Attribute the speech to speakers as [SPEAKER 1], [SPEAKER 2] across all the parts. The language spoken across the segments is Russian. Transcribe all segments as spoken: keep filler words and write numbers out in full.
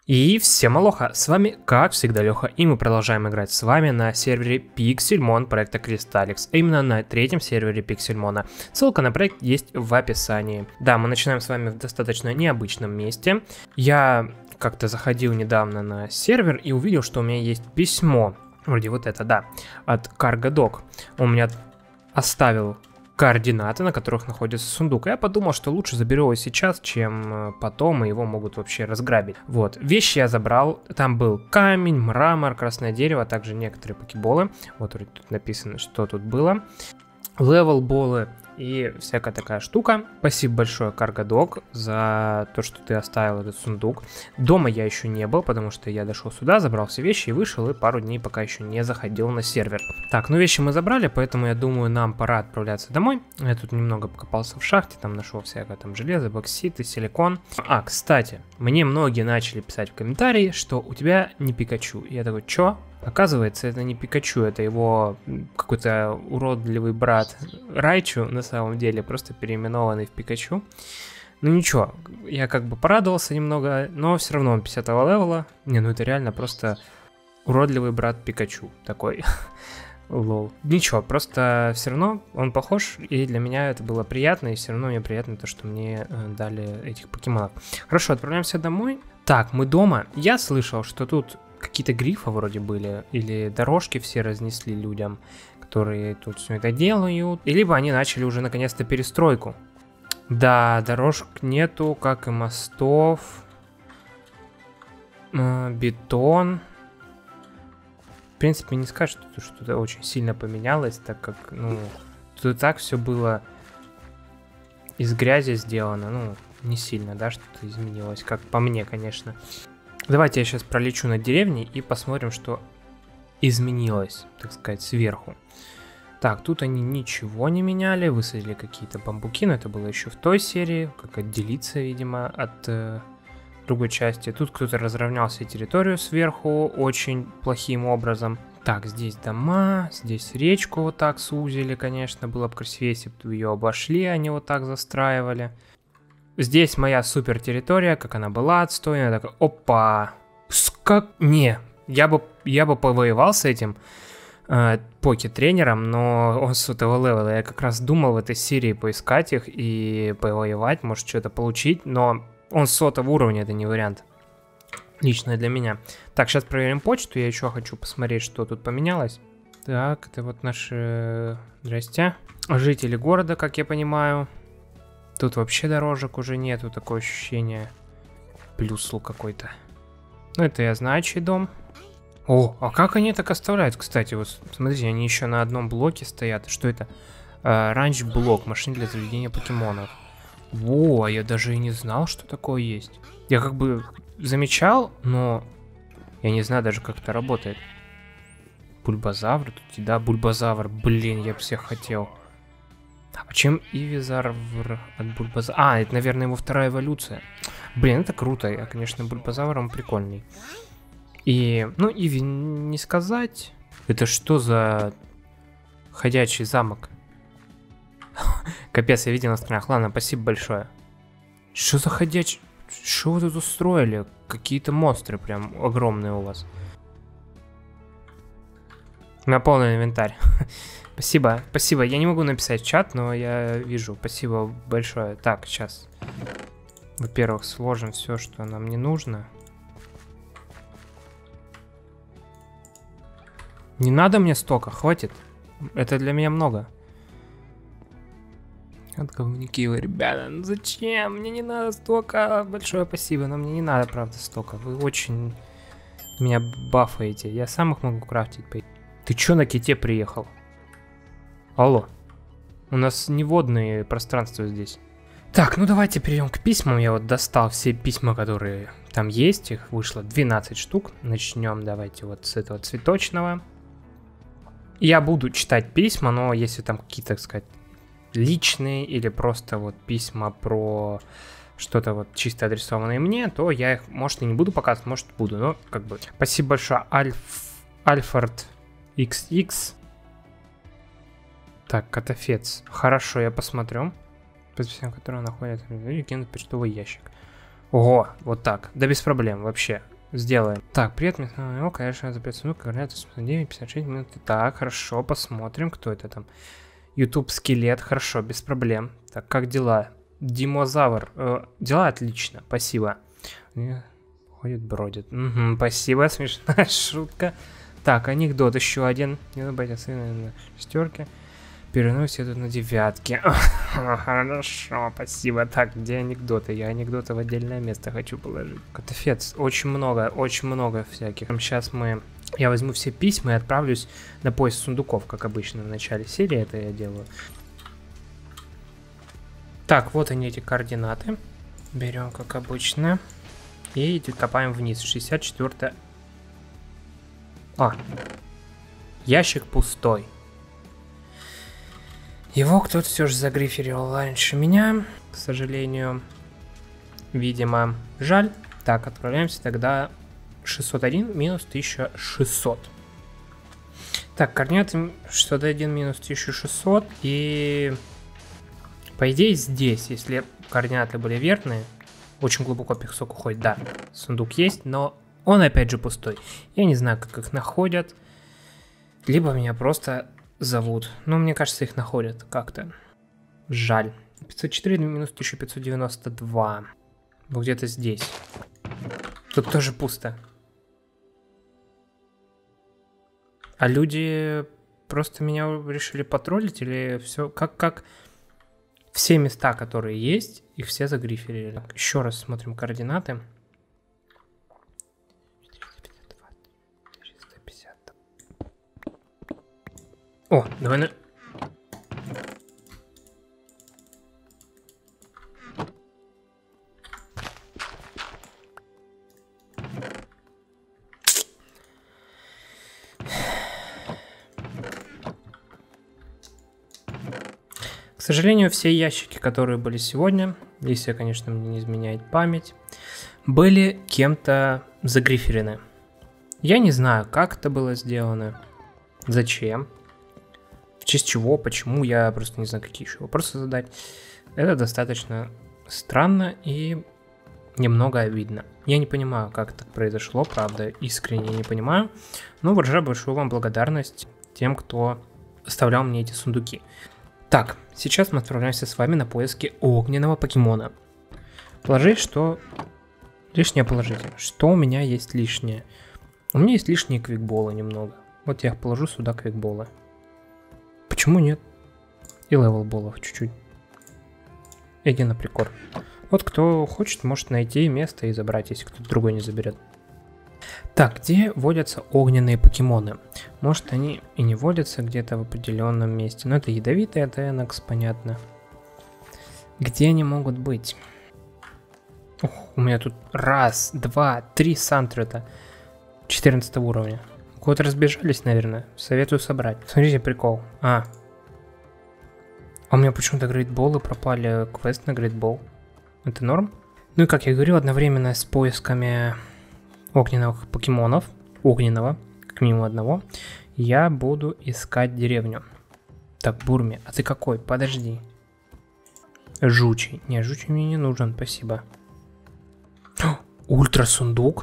[SPEAKER 1] И всем алоха, с вами как всегда Леха, и мы продолжаем играть с вами на сервере Pixelmon проекта Crystalix, а именно на третьем сервере Pixelmon. Ссылка на проект есть в описании. Да, мы начинаем с вами в достаточно необычном месте. Я как-то заходил недавно на сервер и увидел, что у меня есть письмо, вроде вот это, да, от CargoDog. Он меня оставил координаты, на которых находится сундук. И я подумал, что лучше заберу его сейчас, чем потом, и его могут вообще разграбить. Вот, вещи я забрал. Там был камень, мрамор, красное дерево, а также некоторые покеболы. Вот тут написано, что тут было. Левел-болы и всякая такая штука. Спасибо большое, CargoDog, за то, что ты оставил этот сундук. Дома я еще не был, потому что я дошел сюда, забрал все вещи и вышел, и пару дней пока еще не заходил на сервер. Так, ну вещи мы забрали, поэтому я думаю, нам пора отправляться домой. Я тут немного покопался в шахте, там нашел всякое там железо, боксит и силикон. А, кстати, мне многие начали писать в комментарии, что у тебя не Пикачу. И я такой, чё? Оказывается, это не Пикачу, это его какой-то уродливый брат Райчу, на самом деле, просто переименованный в Пикачу. Ну ничего, я как бы порадовался немного, но все равно он пятидесятого левела. Не, ну это реально просто уродливый брат Пикачу такой. Лол. Ничего, просто все равно он похож, и для меня это было приятно, и все равно мне приятно то, что мне э, дали этих покемонов. Хорошо, отправляемся домой. Так, мы дома. Я слышал, что тут какие-то грифы вроде были, или дорожки все разнесли людям, которые тут все это делают, и либо они начали уже наконец-то перестройку. Да, дорожек нету, как и мостов. Э, бетон. В принципе, не скажешь, что что-то очень сильно поменялось, так как, ну, тут и так все было из грязи сделано, ну, не сильно, да, что-то изменилось, как по мне, конечно. Давайте я сейчас пролечу над деревней и посмотрим, что изменилось, так сказать, сверху. Так, тут они ничего не меняли, высадили какие-то бамбуки, но это было еще в той серии, как отделиться, видимо, от э, другой части. Тут кто-то разровнял себе территорию сверху очень плохим образом. Так, здесь дома, здесь речку вот так сузили, конечно, было бы красивее, если бы ее обошли, они вот так застраивали. Здесь моя супер территория, как она была отстойная, такая, опа, как, не, я бы, я бы повоевал с этим э, поки-тренером, но он сотого левела, я как раз думал в этой серии поискать их и повоевать, может что-то получить, но он сотого уровня, это не вариант, лично для меня. Так, сейчас проверим почту, я еще хочу посмотреть, что тут поменялось. Так, это вот наши, здрасте, жители города, как я понимаю. Тут вообще дорожек уже нету, такое ощущение. Плюсл какой-то. Ну, это я знаю, чей дом. О, а как они так оставляют, кстати? Вот, смотрите, они еще на одном блоке стоят. Что это? А, ранч-блок, машина для заведения покемонов. Во, я даже и не знал, что такое есть. Я как бы замечал, но я не знаю даже, как это работает. Бульбазавр тут, да, бульбазавр. Блин, я бы всех хотел. А чем Ивизар от Бульбазавра? А, это, наверное, его вторая эволюция. Блин, это круто. Я, конечно, Бульбазавр, он прикольный. И, ну, Иви не сказать. Это что за ходячий замок? Капец, я видел на странах. Ладно, спасибо большое. Что за ходячий? Что вы тут устроили? Какие-то монстры прям огромные у вас. На полный инвентарь. Спасибо, спасибо. Я не могу написать в чат, но я вижу. Спасибо большое. Так, сейчас. Во-первых, сложим все, что нам не нужно. Не надо мне столько, хватит. Это для меня много. Отговники вы, ребята. Ну зачем? Мне не надо столько. Большое спасибо, но мне не надо, правда, столько. Вы очень меня бафаете. Я сам их могу крафтить. Ты чё на ките приехал? Алло. У нас не водные пространства здесь. Так, ну давайте перейдем к письмам. Я вот достал все письма, которые там есть. Их вышло двенадцать штук. Начнем давайте вот с этого цветочного. Я буду читать письма, но если там какие-то, так сказать, личные или просто вот письма про что-то вот чисто адресованное мне, то я их, может, и не буду показывать, может, буду. Но как бы спасибо большое, Альф... Альфорд икс икс. Так, Котофец. Хорошо, я посмотрю. По которые находятся и кинут почтовый ящик. Ого, вот так. Да без проблем вообще. сделаем. Так, привет, ну, конечно, за пять сундук, говорят, девять, пятьдесят шесть минут. Так, хорошо, посмотрим, кто это там. YouTube скелет, хорошо, без проблем. Так, как дела? Димозавр. Э, дела отлично, спасибо. Ходит, бродит. Угу, спасибо, смешная шутка. Так, анекдот еще один. Не забывайте сына на шестерке. Переносит это на девятки. Хорошо, спасибо. Так, где анекдоты? Я анекдоты в отдельное место хочу положить. Котофец, очень много, очень много всяких. Сейчас мы... Я возьму все письма и отправлюсь на поиск сундуков, как обычно в начале серии это я делаю. Так, вот они, эти координаты. Берем, как обычно. И копаем вниз. шестьдесят четвёртая. А. Ящик пустой. Его кто-то все же загриферил раньше меня, к сожалению. Видимо, жаль. Так, отправляемся тогда шестьсот один минус тысяча шестьсот. Так, координаты шестьсот один минус тысяча шестьсот. И по идее здесь, если координаты были верные, очень глубоко песок уходит. Да, сундук есть, но он опять же пустой. Я не знаю, как их находят. Либо меня просто... зовут. Но мне кажется, их находят как-то. Жаль. пятьсот четыре минус тысяча пятьсот девяносто два. Вот где-то здесь. Тут тоже пусто. А люди просто меня решили потроллить или все? Как, как все места, которые есть, их все загриферили. Еще раз смотрим координаты. О, давай на... К сожалению, все ящики, которые были сегодня, если, конечно, мне не изменяет память, были кем-то загриферены. Я не знаю, как это было сделано, зачем. В честь чего, почему, я просто не знаю, какие еще вопросы задать. Это достаточно странно и немного обидно. Я не понимаю, как так произошло, правда, искренне не понимаю. Но выражаю большую вам благодарность тем, кто оставлял мне эти сундуки. Так, сейчас мы отправляемся с вами на поиски огненного покемона. Положить, что... Лишнее положите. Что у меня есть лишнее? У меня есть лишние квикболы немного. Вот я их положу сюда, квикболы. Почему нет? И левелболов чуть-чуть. Иди на прикор. Вот кто хочет, может найти место и забрать, если кто-то другой не заберет. Так, где водятся огненные покемоны? Может, они и не водятся где-то в определенном месте. Но это ядовитый Атенакс, понятно. Где они могут быть? Ох, у меня тут раз, два, три сантрета четырнадцатого уровня. Куда-то разбежались, наверное. Советую собрать. Смотрите, прикол. А. А у меня почему-то грейдболы пропали. Квест на грейдбол. Это норм? Ну и как я говорил, одновременно с поисками огненных покемонов, огненного, как минимум одного, я буду искать деревню. Так, Бурми, а ты какой? Подожди. Жучий. Не, жучий мне не нужен, спасибо. Ультра сундук.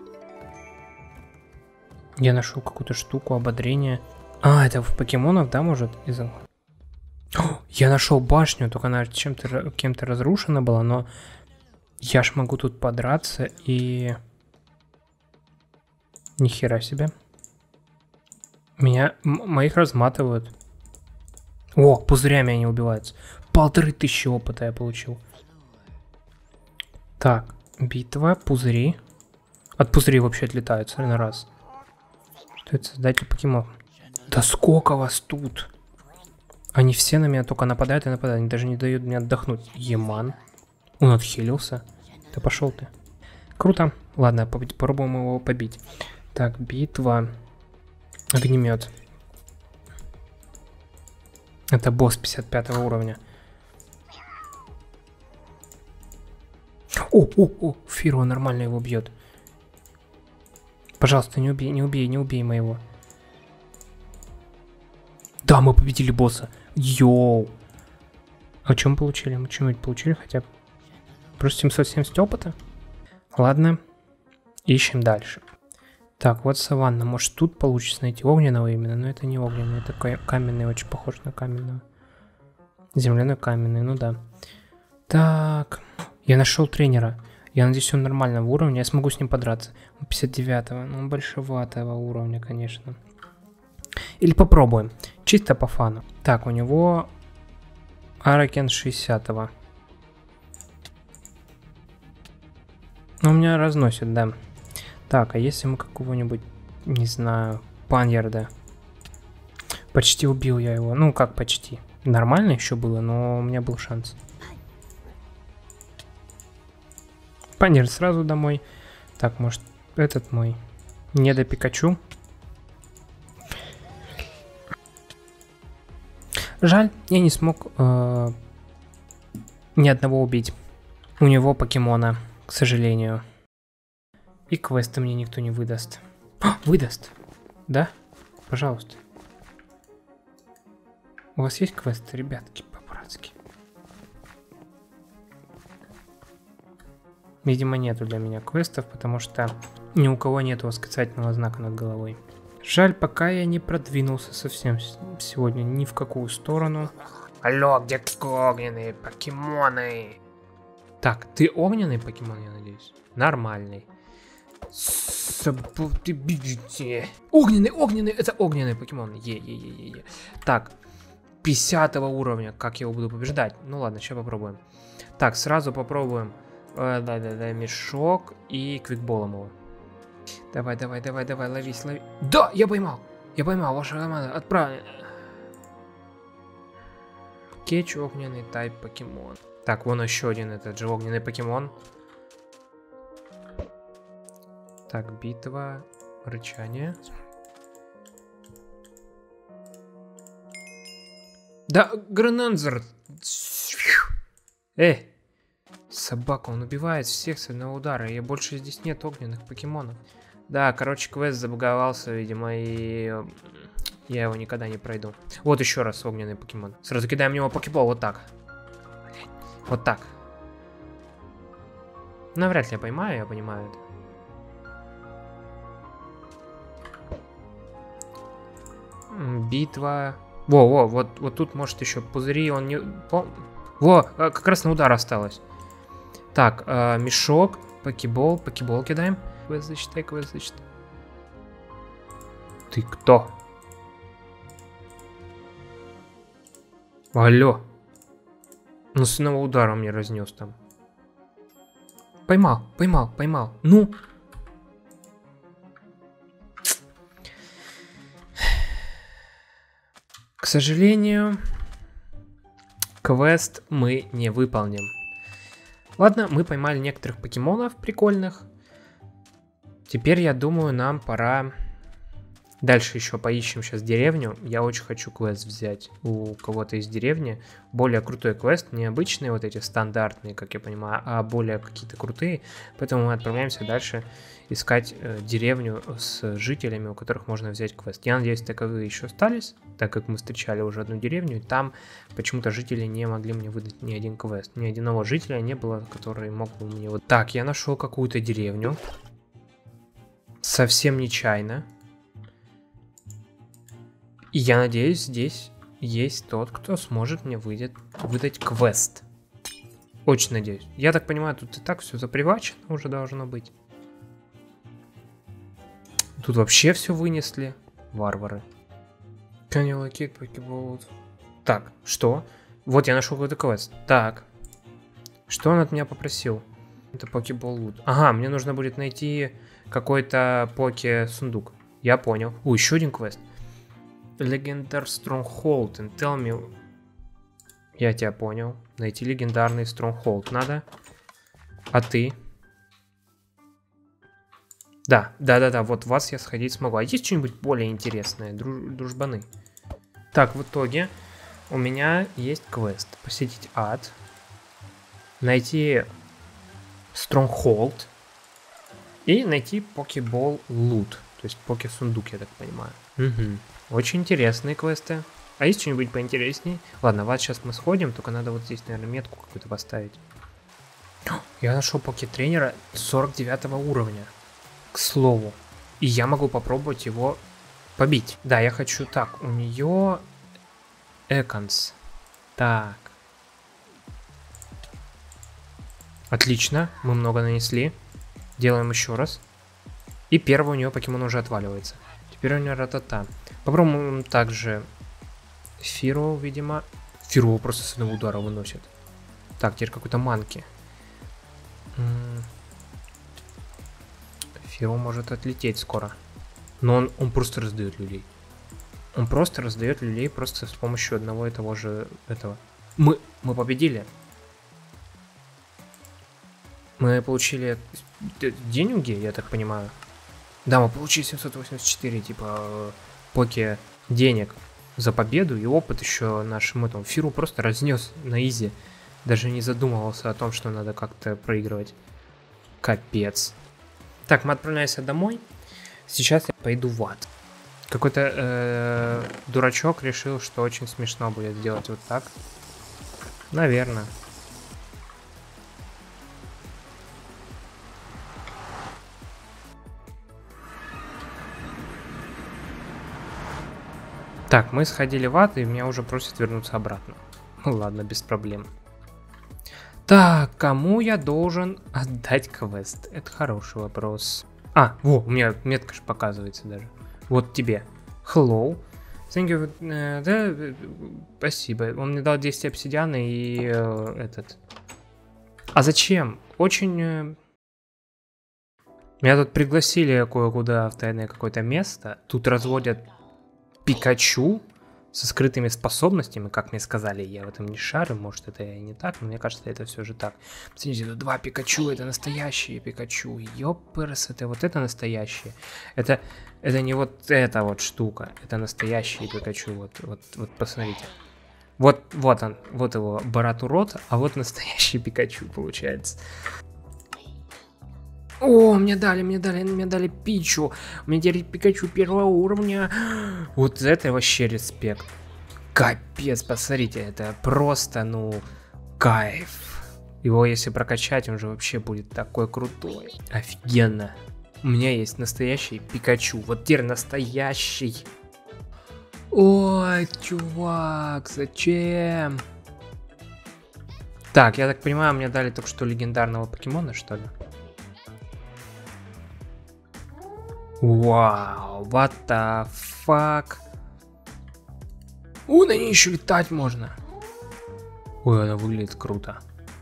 [SPEAKER 1] Я нашел какую-то штуку, ободрение. А, это в покемонах, да, может? Из... О, я нашел башню, только она чем-то кем-то разрушена была, но я ж могу тут подраться и... Нихера себе. Меня... моих разматывают. О, пузырями они убиваются. Полторы тысячи опыта я получил. Так, битва, пузыри. От пузырей вообще отлетаются на раз. Что это, создатель покемонов? Да сколько вас тут? Они все на меня только нападают и нападают. Они даже не дают мне отдохнуть. Еман. Он отхилился. Да пошел ты. Круто. Ладно, попробуем его побить. Так, битва. Огнемет. Это босс пятьдесят пятого уровня. О, о, о, Фиро нормально его бьет. Пожалуйста, не убей, не убей, не убей моего. Да, мы победили босса. Йоу. А что мы получили? Мы что-нибудь получили хотя бы? Просто семьсот семьдесят опыта? Ладно. Ищем дальше. Так, вот саванна. Может, тут получится найти огненного именно, но это не огненный, это каменный, очень похож на каменного. Земляной каменный, ну да. Так, я нашел тренера. Я надеюсь, он нормального уровня, я смогу с ним подраться. пятьдесят девятого, ну большеватого уровня, конечно. Или попробуем, чисто по фану. Так, у него Аракен шестидесятого. Ну, у меня разносит, да. Так, а если мы какого-нибудь, не знаю, Паньярда? Почти убил я его. Ну, как почти. Нормально еще было, но у меня был шанс. Паньярд сразу домой. Так, может, этот мой. Не до Пикачу. Жаль, я не смог э, ни одного убить. У него покемона, к сожалению. И квесты мне никто не выдаст. А, выдаст! Да? Пожалуйста. У вас есть квесты, ребятки, по-братски? Видимо, нету для меня квестов, потому что ни у кого нету восклицательного знака над головой. Жаль, пока я не продвинулся совсем сегодня ни в какую сторону. Алло, где огненные покемоны? Так, ты огненный покемон, я надеюсь? Нормальный. Огненный, огненный, это огненный покемон. Е-е-е-е-е. Так, пятидесятого уровня, как я его буду побеждать? Ну ладно, сейчас попробуем. Так, сразу попробуем. Да-да-да, мешок и квикболом его. Давай, давай, давай, давай, ловись, лови. Да, я поймал. Я поймал, ваша команда. Отправь. Кетч, огненный тайп покемон. Так, вон еще один этот же огненный покемон. Так, битва, рычание. Да, Грананзер. Эй, собака, он убивает всех с одного удара. И больше здесь нет огненных покемонов. Да, короче, квест забаговался, видимо, и я его никогда не пройду. Вот еще раз огненный покемон. Сразу кидаем в него покебол, вот так. Вот так. Навряд ли я поймаю, я понимаю это. Битва. Во, во, вот, вот тут может еще пузыри, он не... Во, как раз на удар осталось. Так, э, мешок, покебол, покебол кидаем. Квест зачитай, квест зачитай. Ты кто? Алло. Ну, с одного удара мне разнес там. Поймал, поймал, поймал. Ну. К сожалению, квест мы не выполним. Ладно, мы поймали некоторых покемонов прикольных. Теперь, я думаю, нам пора... Дальше еще поищем сейчас деревню. Я очень хочу квест взять у кого-то из деревни. Более крутой квест, не обычные вот эти стандартные, как я понимаю, а более какие-то крутые. Поэтому мы отправляемся дальше искать э, деревню с жителями, у которых можно взять квест. Я надеюсь, таковые еще остались, так как мы встречали уже одну деревню. И там почему-то жители не могли мне выдать ни один квест. Ни одного жителя не было, который мог бы мне... Вот так, я нашел какую-то деревню. Совсем нечаянно. И я надеюсь, здесь есть тот, кто сможет мне выдать, выдать квест. Очень надеюсь. Я так понимаю, тут и так все запривачено уже должно быть. Тут вообще все вынесли. Варвары. Так, что? Вот я нашел какой-то квест. Так. Что он от меня попросил? Это покебол лут. Ага, мне нужно будет найти какой-то поке-сундук. Я понял. О, еще один квест. Legendary Stronghold and tell me... Я тебя понял. Найти легендарный Stronghold надо. А ты? Да, да-да-да, вот вас я сходить смогу. А есть что-нибудь более интересное, друж... дружбаны? Так, в итоге у меня есть квест. Посетить ад. Найти Stronghold. И найти покебол лут. То есть поке-сундук, я так понимаю. Угу. Очень интересные квесты. А есть что-нибудь поинтереснее? Ладно, вот сейчас мы сходим, только надо вот здесь, наверное, метку какую-то поставить. Я нашел поке-тренера сорок девятого уровня. К слову. И я могу попробовать его побить. Да, я хочу... Так, у нее... Эконс. Так. Отлично, мы много нанесли. Делаем еще раз. И первый у нее покемон уже отваливается. Теперь у нее Ратата. Попробуем также Фиру, видимо. Фиру просто с одного удара выносит. Так, теперь какой-то манки. Фиру может отлететь скоро. Но он, он просто раздает людей. Он просто раздает людей просто с помощью одного и того же этого. Мы, мы победили. Мы получили деньги, я так понимаю. Да, мы получили семьсот восемьдесят четыре, типа, поки денег за победу. И опыт еще нашему этому Фиру просто разнес на изи. Даже не задумывался о том, что надо как-то проигрывать. Капец. Так, мы отправляемся домой. Сейчас я пойду в ад. Какой-то э, дурачок решил, что очень смешно будет сделать вот так. Наверное. Так, мы сходили в ад, и меня уже просят вернуться обратно. Ну ладно, без проблем. Так, кому я должен отдать квест? Это хороший вопрос. А, во, у меня метка же показывается даже. Вот тебе. Hello. Thank you. Uh, да, спасибо. Он мне дал десять обсидиана и uh, этот. А зачем? Очень... Uh... Меня тут пригласили кое-куда в тайное какое-то место. Тут разводят Пикачу со скрытыми способностями, как мне сказали. Я в этом не шарю, может это и не так, но мне кажется, это все же так. Посмотрите, тут два Пикачу, это настоящие Пикачу. Ёпперс, это вот это настоящие. Это, это не вот эта вот штука, это настоящие Пикачу. Вот, вот, вот посмотрите. Вот, вот он, вот его Барат-урод, а вот настоящий Пикачу получается. О, мне дали, мне дали, мне дали Пичу. Мне теперь Пикачу первого уровня. Вот это вообще респект. Капец, посмотрите, это просто, ну, кайф. Его если прокачать, он же вообще будет такой крутой. Офигенно. У меня есть настоящий Пикачу. Вот теперь настоящий. Ой, чувак, зачем? Так, я так понимаю, мне дали только что легендарного покемона, что ли? Вау, what the fuck? О, на ней еще летать можно. Ой, она выглядит круто.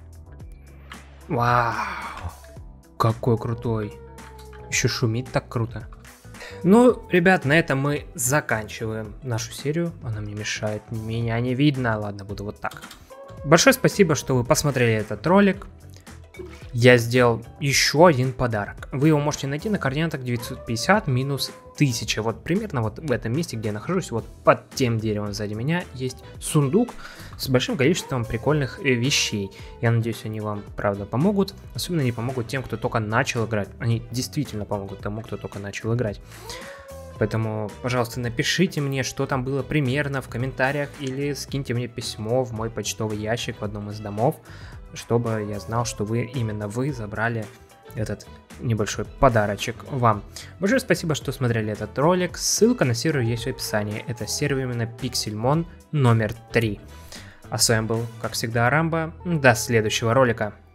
[SPEAKER 1] Вау, какой крутой. Еще шумит так круто. Ну, ребят, на этом мы заканчиваем нашу серию. Она мне мешает, меня не видно. Ладно, буду вот так. Большое спасибо, что вы посмотрели этот ролик. Я сделал еще один подарок. Вы его можете найти на координатах девятьсот пятьдесят минус тысяча. Вот примерно вот в этом месте, где я нахожусь, вот под тем деревом сзади меня есть сундук с большим количеством прикольных вещей. Я надеюсь, они вам, правда, помогут. Особенно они помогут тем, кто только начал играть. Они действительно помогут тому, кто только начал играть. Поэтому, пожалуйста, напишите мне, что там было примерно в комментариях, или скиньте мне письмо в мой почтовый ящик в одном из домов, чтобы я знал, что вы, именно вы, забрали этот небольшой подарочек вам. Большое спасибо, что смотрели этот ролик. Ссылка на сервер есть в описании. Это сервер именно Pixelmon номер три. А с вами был, как всегда, Рамбо. До следующего ролика.